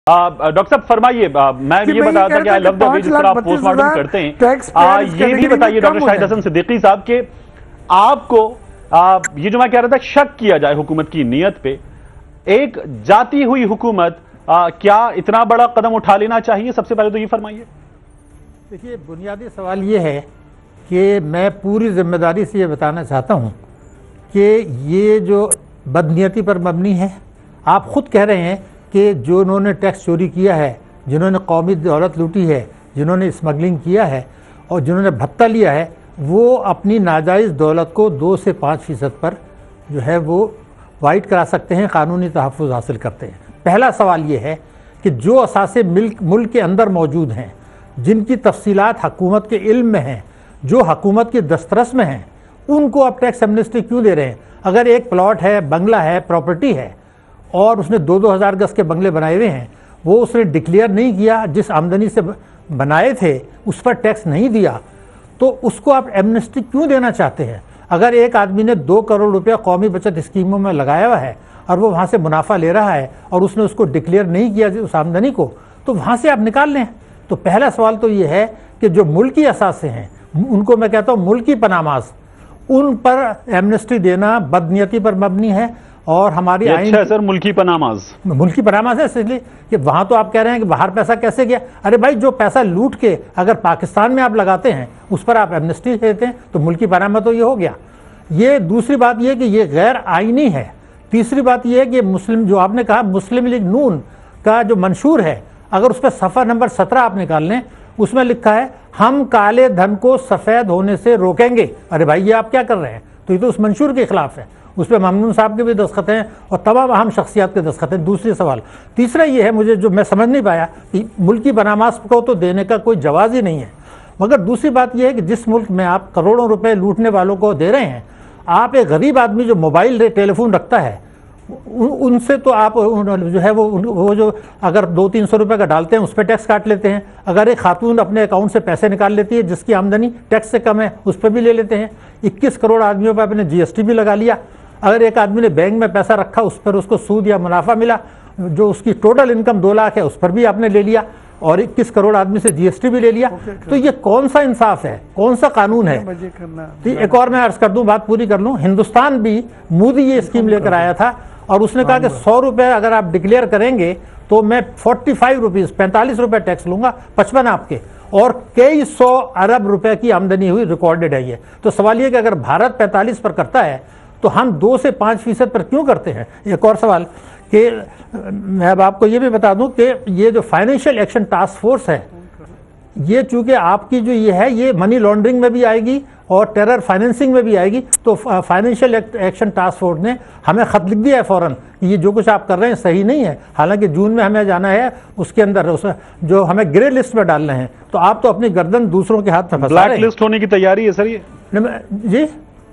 Doctor साहब फरमाइए, मैं ये बता था कि आई लव द वे जिस तरह आप पोस्टमार्टम करते हैं, ये भी बताइए डॉक्टर शाहिद हसन सिद्दीकी साहब के आपको ये जो मैं कह रहा था शक किया जाए हुकूमत की नीयत पे, एक जाती हुई हुकूमत क्या इतना बड़ा कदम उठा लेना चाहिए? सबसे पहले तो ये फरमाइए। देखिए, बुनियादी सवाल ये है कि मैं पूरी जिम्मेदारी से ये बताना चाहता हूँ कि ये जो बदनीयती पर मबनी है। आप खुद कह रहे हैं कि जो उन्होंने टैक्स चोरी किया है, जिन्होंने कौमी दौलत लूटी है, जिन्होंने स्मगलिंग किया है और जिन्होंने भत्ता लिया है, वो अपनी नाजायज़ दौलत को 2 से 5% पर जो है वो वाइट करा सकते हैं, कानूनी तहफ़्फ़ुज़ हासिल करते हैं। पहला सवाल ये है कि जो असासे मुल्क के अंदर मौजूद हैं, जिनकी तफसीलात हुकूमत के इल्म में हैं, जो हुकूमत की दस्तरस में हैं, उनको आप टैक्स एमनेस्टी क्यों दे रहे हैं? अगर एक प्लॉट है, बंगला है, प्रॉपर्टी है और उसने 2-2 हज़ार गज के बंगले बनाए हुए हैं, वो उसने डिक्लेयर नहीं किया, जिस आमदनी से बनाए थे उस पर टैक्स नहीं दिया, तो उसको आप एमनेस्टी क्यों देना चाहते हैं? अगर एक आदमी ने 2 करोड़ रुपया कौमी बचत स्कीमों में लगाया हुआ है और वो वहाँ से मुनाफा ले रहा है और उसने उसको डिक्लेयर नहीं किया उस आमदनी को, तो वहाँ से आप निकाल लें। तो पहला सवाल तो ये है कि जो मुल्की असासे हैं, उनको मैं कहता हूँ मुल्की पनामाज, उन पर एमनेस्टी देना बदनीयती पर मबनी है। और हमारी आईन अच्छा सर, मुल्की पनामाज है इसलिए कि वहाँ तो आप कह रहे हैं कि बाहर पैसा कैसे गया। अरे भाई, जो पैसा लूट के अगर पाकिस्तान में आप लगाते हैं उस पर आप एमनेस्टी देते हैं तो मुल्की पनामा तो ये हो गया। ये दूसरी बात ये कि ये गैर आइनी है। तीसरी बात ये है कि मुस्लिम, जो आपने कहा मुस्लिम लीग नून का जो मंशूर है, अगर उस पर सफ़ा नंबर 17 आप निकाल लें, उसमें लिखा है हम काले धन को सफ़ेद होने से रोकेंगे। अरे भाई, ये आप क्या कर रहे हैं? तो ये तो उस मंशूर के खिलाफ है। उस पर ममनून साहब के भी दस्तखत हैं और तमाम अहम शख्सियात के दस्तखत हैं। दूसरी सवाल, तीसरा ये है, मुझे जो मैं समझ नहीं पाया कि मुल्की पनामाज को तो देने का कोई जवाज़ ही नहीं है। मगर दूसरी बात यह है कि जिस मुल्क में आप करोड़ों रुपए लूटने वालों को दे रहे हैं, आप एक गरीब आदमी जो मोबाइल टेलीफोन रखता है उनसे तो आप जो है वो जो अगर 200-300 रुपये का डालते हैं उस पर टैक्स काट लेते हैं। अगर एक खातून अपने अकाउंट से पैसे निकाल लेती है जिसकी आमदनी टैक्स से कम है, उस पर भी ले लेते हैं। 21 करोड़ आदमियों पर आपने GST भी लगा लिया। अगर एक आदमी ने बैंक में पैसा रखा, उस पर उसको सूद या मुनाफा मिला, जो उसकी टोटल इनकम 2 लाख है, उस पर भी आपने ले लिया और 21 करोड़ आदमी से GST भी ले लिया। तो ये कौन सा इंसाफ है? कौन सा कानून है? तो एक और मैं अर्ज कर दूं, बात पूरी कर लूं। हिंदुस्तान भी मोदी ये स्कीम लेकर आया था और उसने कहा कि 100 रुपये अगर आप डिक्लेयर करेंगे तो मैं 45 रुपीज़ 45 रुपये टैक्स लूंगा, 55 आपके, और कई 100 अरब रुपए की आमदनी हुई, रिकॉर्डेड है ये। तो सवाल ये कि अगर भारत 45 पर करता है तो हम 2 से 5% पर क्यों करते हैं? एक और सवाल कि मैं अब आपको ये भी बता दूं कि ये जो फाइनेंशियल एक्शन टास्क फोर्स है, ये चूंकि आपकी जो ये है ये मनी लॉन्ड्रिंग में भी आएगी और टेरर फाइनेंसिंग में भी आएगी, तो फाइनेंशियल एक्शन टास्क फोर्स ने हमें ख़त लिख दिया है फ़ौरन कि ये जो कुछ आप कर रहे हैं सही नहीं है। हालांकि जून में हमें जाना है, उसके अंदर जो हमें ग्रे लिस्ट में डालना है, तो आप तो अपनी गर्दन दूसरों के हाथ में फंसा रहे हैं। ब्लैक लिस्ट होने की तैयारी है सर ये जी,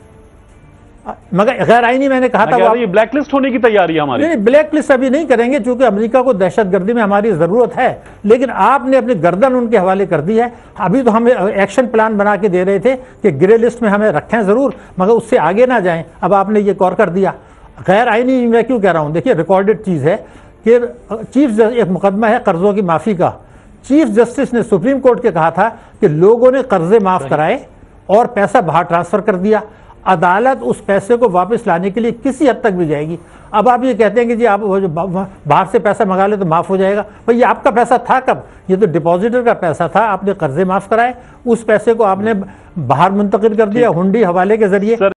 मगर गैर आईनी मैंने कहा था ये ब्लैक लिस्ट होने की तैयारी है हमारी। नहीं, ब्लैक लिस्ट अभी नहीं करेंगे क्योंकि अमेरिका को दहशतगर्दी में हमारी जरूरत है, लेकिन आपने अपनी गर्दन उनके हवाले कर दी है। अभी तो हमें एक्शन प्लान बना के दे रहे थे कि ग्रे लिस्ट में हमें रखें जरूर, मगर उससे आगे ना जाएं। अब आपने ये कौर कर दिया। गैर आईनी मैं क्यों कह रहा हूँ? देखिए, रिकॉर्डेड चीज़ है कि एक मुकदमा है कर्जों की माफ़ी का। चीफ जस्टिस ने सुप्रीम कोर्ट के कहा था कि लोगों ने कर्जे माफ़ कराए और पैसा बाहर ट्रांसफ़र कर दिया, अदालत उस पैसे को वापस लाने के लिए किसी हद तक भी जाएगी। अब आप ये कहते हैं कि जी आप वो जो बाहर से पैसा मंगा ले तो माफ़ हो जाएगा। भाई, ये आपका पैसा था कब? ये तो डिपॉजिटर का पैसा था, आपने कर्जे माफ़ कराए, उस पैसे को आपने बाहर मुंतकिल कर दिया हुंडी हवाले के जरिए।